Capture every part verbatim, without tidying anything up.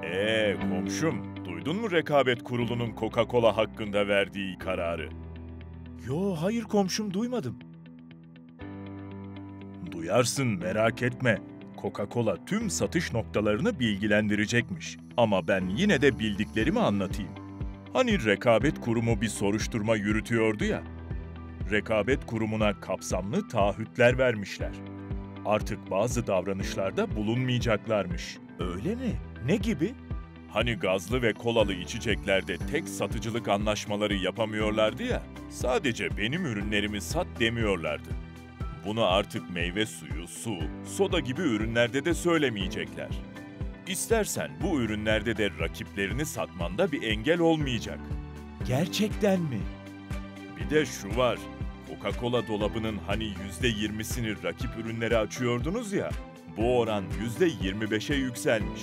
Ee komşum, duydun mu Rekabet Kurulu'nun Coca-Cola hakkında verdiği kararı? Yo, hayır komşum, duymadım. Duyarsın, merak etme. Coca-Cola tüm satış noktalarını bilgilendirecekmiş. Ama ben yine de bildiklerimi anlatayım. Hani Rekabet Kurumu bir soruşturma yürütüyordu ya. Rekabet Kurumu'na kapsamlı taahhütler vermişler. Artık bazı davranışlarda bulunmayacaklarmış. Öyle mi? Ne gibi? Hani gazlı ve kolalı içeceklerde tek satıcılık anlaşmaları yapamıyorlardı ya, sadece benim ürünlerimi sat demiyorlardı. Bunu artık meyve suyu, su, soda gibi ürünlerde de söylemeyecekler. İstersen bu ürünlerde de rakiplerini satmanda bir engel olmayacak. Gerçekten mi? Bir de şu var, Coca-Cola dolabının hani yüzde yirmisini rakip ürünlere açıyordunuz ya, bu oran yüzde yirmi beşe yükselmiş.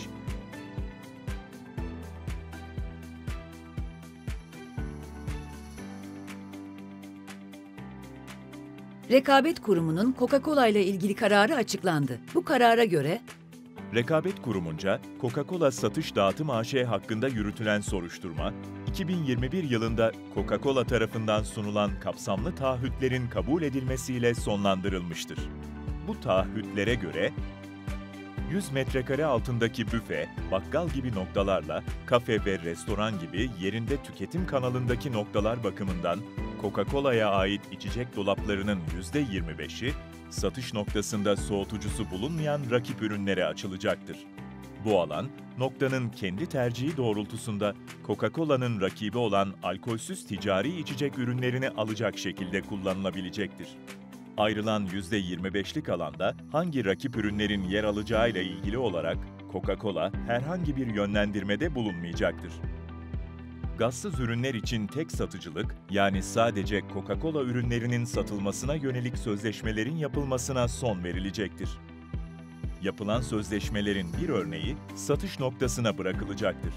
Rekabet Kurumu'nun Coca-Cola ile ilgili kararı açıklandı. Bu karara göre Rekabet Kurumunca, Coca-Cola Satış Dağıtım A Ş hakkında yürütülen soruşturma, iki bin yirmi bir yılında Coca-Cola tarafından sunulan kapsamlı taahhütlerin kabul edilmesiyle sonlandırılmıştır. Bu taahhütlere göre, yüz metrekare altındaki büfe, bakkal gibi noktalarla kafe ve restoran gibi yerinde tüketim kanalındaki noktalar bakımından Coca-Cola'ya ait içecek dolaplarının yüzde yirmi beşi, satış noktasında soğutucusu bulunmayan rakip ürünlere açılacaktır. Bu alan, noktanın kendi tercihi doğrultusunda Coca-Cola'nın rakibi olan alkolsüz ticari içecek ürünlerini alacak şekilde kullanılabilecektir. Ayrılan yüzde yirmi beşlik alanda hangi rakip ürünlerin yer alacağıyla ilgili olarak Coca-Cola herhangi bir yönlendirmede bulunmayacaktır. Gazsız ürünler için tek satıcılık, yani sadece Coca-Cola ürünlerinin satılmasına yönelik sözleşmelerin yapılmasına son verilecektir. Yapılan sözleşmelerin bir örneği satış noktasına bırakılacaktır.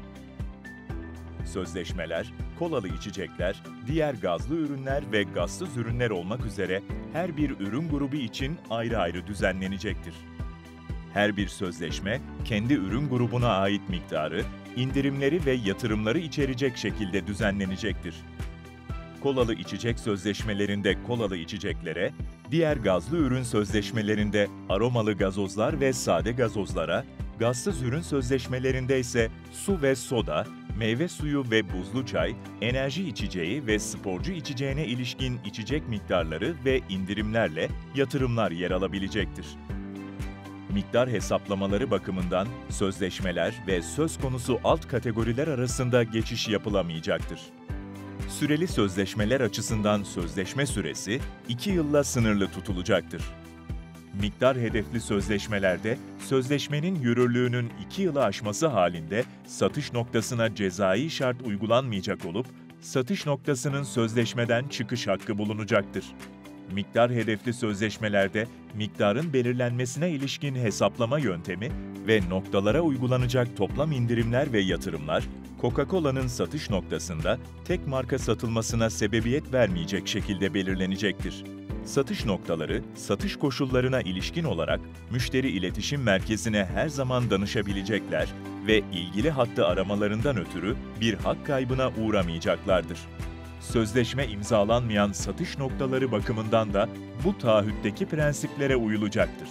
Sözleşmeler, kolalı içecekler, diğer gazlı ürünler ve gazsız ürünler olmak üzere her bir ürün grubu için ayrı ayrı düzenlenecektir. Her bir sözleşme, kendi ürün grubuna ait miktarı, indirimleri ve yatırımları içerecek şekilde düzenlenecektir. Kolalı içecek sözleşmelerinde kolalı içeceklere, diğer gazlı ürün sözleşmelerinde aromalı gazozlar ve sade gazozlara, gazsız ürün sözleşmelerinde ise su ve soda, meyve suyu ve buzlu çay, enerji içeceği ve sporcu içeceğine ilişkin içecek miktarları ve indirimlerle yatırımlar yer alabilecektir. Miktar hesaplamaları bakımından sözleşmeler ve söz konusu alt kategoriler arasında geçiş yapılamayacaktır. Süreli sözleşmeler açısından sözleşme süresi iki yılla sınırlı tutulacaktır. Miktar hedefli sözleşmelerde sözleşmenin yürürlüğünün iki yılı aşması halinde satış noktasına cezai şart uygulanmayacak olup satış noktasının sözleşmeden çıkış hakkı bulunacaktır. Miktar hedefli sözleşmelerde miktarın belirlenmesine ilişkin hesaplama yöntemi ve noktalara uygulanacak toplam indirimler ve yatırımlar, Coca-Cola'nın satış noktasında tek marka satılmasına sebebiyet vermeyecek şekilde belirlenecektir. Satış noktaları, satış koşullarına ilişkin olarak müşteri iletişim merkezine her zaman danışabilecekler ve ilgili hattı aramalarından ötürü bir hak kaybına uğramayacaklardır. Sözleşme imzalanmayan satış noktaları bakımından da bu taahhütteki prensiplere uyulacaktır.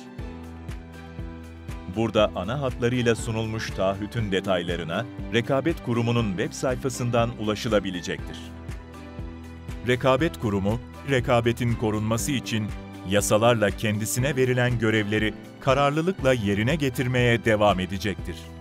Burada ana hatlarıyla sunulmuş taahhütün detaylarına Rekabet Kurumu'nun web sayfasından ulaşılabilecektir. Rekabet Kurumu, rekabetin korunması için yasalarla kendisine verilen görevleri kararlılıkla yerine getirmeye devam edecektir.